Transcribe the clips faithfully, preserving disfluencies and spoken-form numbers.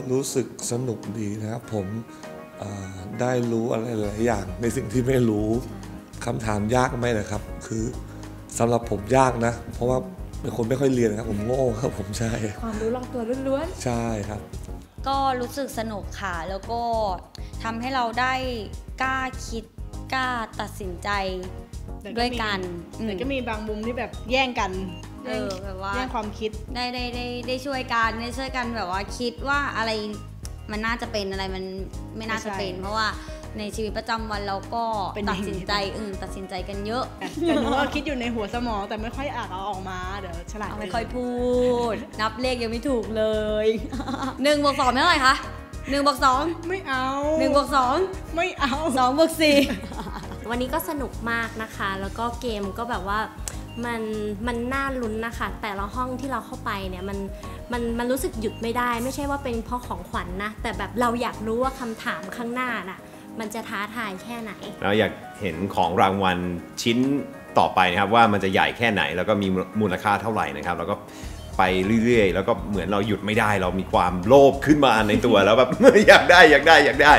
รู้สึกสนุกดีนะครับผมได้รู้อะไรหลายอย่างในสิ่งที่ไม่รู้คำถามยากไหมนะครับคือสำหรับผมยากนะเพราะว่าเป็นคนไม่ค่อยเรียนครับผมโง่ครับผมใช่ความรู้รอบตัวล้วนๆใช่ครับก็รู้สึกสนุกค่ะแล้วก็ทำให้เราได้กล้าคิดกล้าตัดสินใจด้วยกันแต่ก็มีบางมุมที่แบบแย่งกันเออแบบว่าแย่งความคิดได้ได้ได้ได้ช่วยกันได้ช่วยกันแบบว่าคิดว่าอะไรมันน่าจะเป็นอะไรมันไม่น่าจะเป็นเพราะว่าในชีวิตประจำวันเราก็ตัดสินใจอืมตัดสินใจกันเยอะแต่หนูว่าคิดอยู่ในหัวสมองแต่ไม่ค่อยอ่านเอาออกมาเดี๋ยวฉลาดไม่ค่อยพูดนับเลขยังไม่ถูกเลยหนึ่งบวกสองเท่าไหร่คะหนึ่งบวกสองไม่เอาหนึ่งบวกสองไม่เอาสองบวกสี่วันนี้ก็สนุกมากนะคะแล้วก็เกมก็แบบว่ามันมันน่าลุ้นนะคะแต่ละห้องที่เราเข้าไปเนี่ยมันมันมันรู้สึกหยุดไม่ได้ไม่ใช่ว่าเป็นเพราะของขวัญ นะแต่แบบเราอยากรู้ว่าคำถามข้างหน้าน่ะมันจะท้าทายแค่ไหนเราอยากเห็นของรางวัลชิ้นต่อไปนะครับว่ามันจะใหญ่แค่ไหนแล้วก็มีมูลค่าเท่าไหร่นะครับแล้วก็ไปเรื่อยๆแล้วก็เหมือนเราหยุดไม่ได้เรามีความโลภขึ้นมาในตัวแล้วแบบ อยากได้อยากได้อยากได้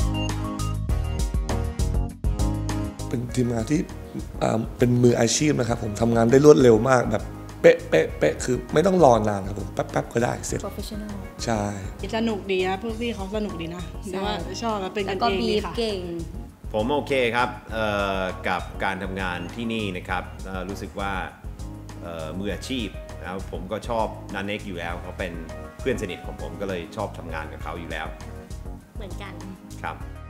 เป็นทีมงานที่เป็นมืออาชีพนะครับผมทำงานได้รวดเร็วมากแบบเป๊ะเป๊ะเป๊ะคือไม่ต้องรอนานครับผมแป๊บๆก็ได้เสร็จ professional ใช่สนุกดีนะพวกพี่เขาสนุกดีนะแต่ว่าชอบเป็นกันเองดีค่ะผมโอเคครับกับการทำงานที่นี่นะครับรู้สึกว่ามืออาชีพแล้วผมก็ชอบนันเน็กอยู่แล้วเขาเป็นเพื่อนสนิทของผมก็เลยชอบทำงานกับเขาอยู่แล้วเหมือนกันครับ